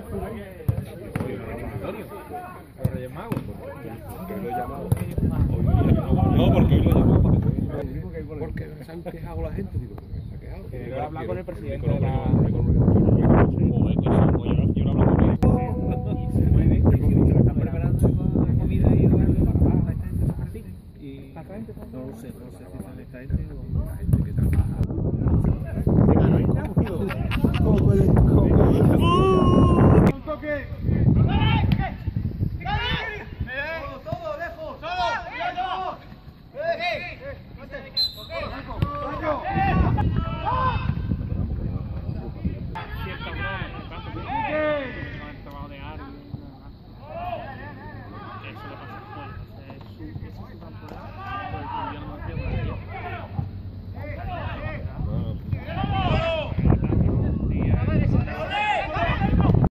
No, porque hoy lo he llamado para que te Porque se han quejado la gente, digo, se ha quejado. Quiero hablar con el presidente de la...